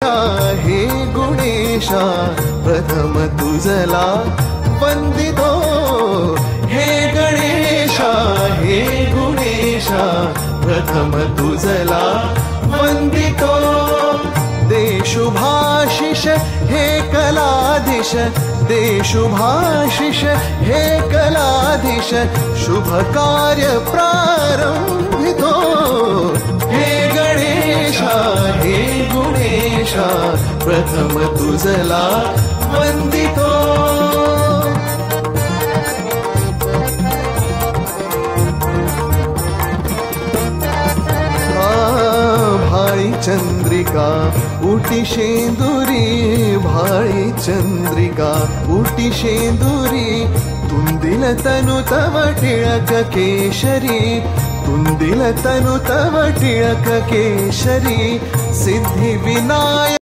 गणेशा हे गुणेशा प्रथम तुझला वंदितो हे गणेशा हे गुणेशा प्रथम तुझला वंदितो दे शुभाशिष हे कलाधीश दे शुभाशिष हे कलाधीश शुभ कार्य प्रारंभितो हे गणेशा हे गुणेशा प्रथम तुझला वंदितो भाळी चंद्रिका उटी शेंदुरी भाळी चंद्रिका उटी शेंदुरी तुंदिल तनु तव टिळक केशरी तुंदिल तनु तव टिळक केशरी सिद्धी विनायक